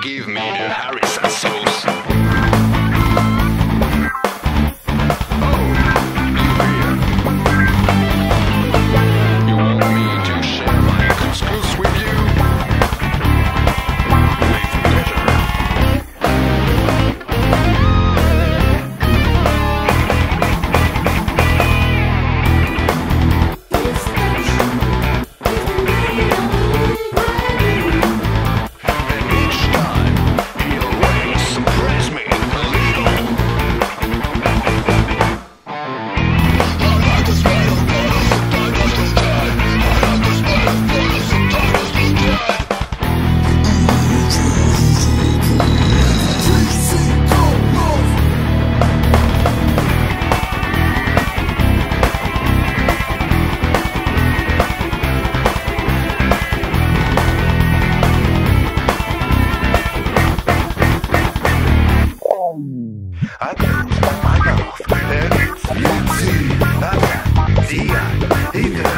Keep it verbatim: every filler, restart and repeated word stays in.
give me the Harrison sauce. Oh, you here? You want me to share my couscous with you? With pleasure. And each time he always surprised me a little. I like the smell of blood, sometimes too dead. I like the smell of blood, sometimes too dead. I know, I know, and it's easy. I got the idea.